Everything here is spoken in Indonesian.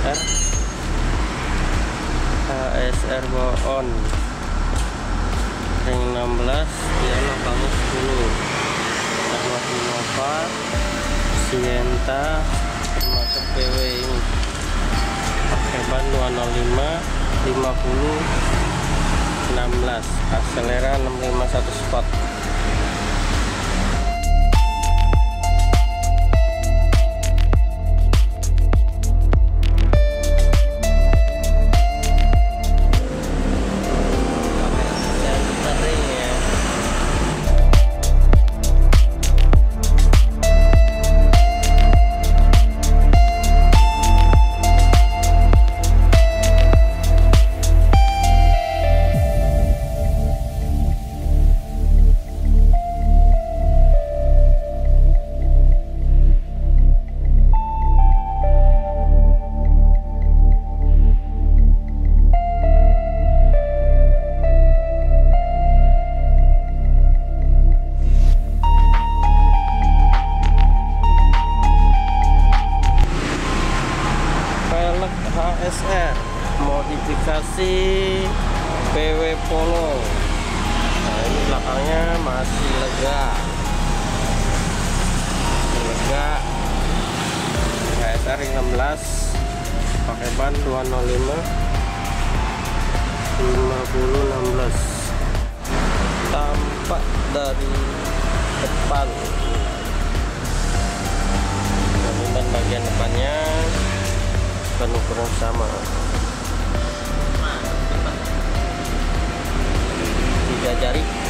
HSR Boon ring 16 dia lubangnya 10 sama Innova Sienta termasuk PW ini pakai ban 205 50 16 akselera 651 sport. HSR modifikasi PW Polo. Nah, ini belakangnya masih lega. HSR ring 16 pakai ban 205 50 16. Tampak dari depan. Dan bagian depannya kan ukuran sama 3 jari.